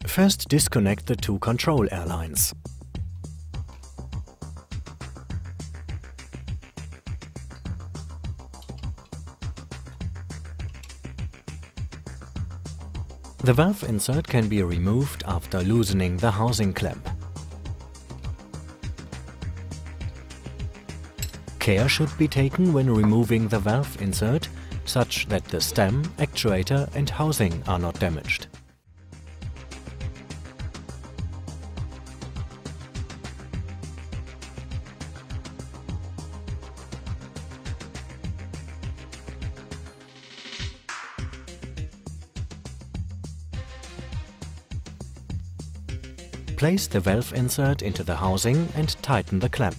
First, disconnect the two control air lines. The valve insert can be removed after loosening the housing clamp. Care should be taken when removing the valve insert, such that the stem, actuator and housing are not damaged. Place the valve insert into the housing and tighten the clamp.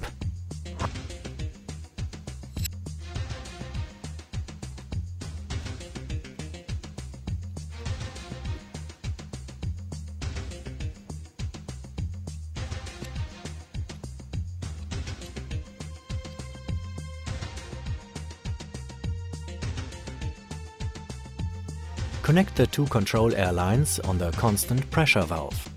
Connect the two control air lines on the constant pressure valve.